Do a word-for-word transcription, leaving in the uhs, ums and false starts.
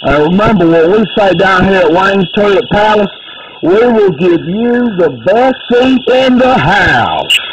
Uh, remember what we say down here at Wayne's Toilet Palace? We will give you the best seat in the house.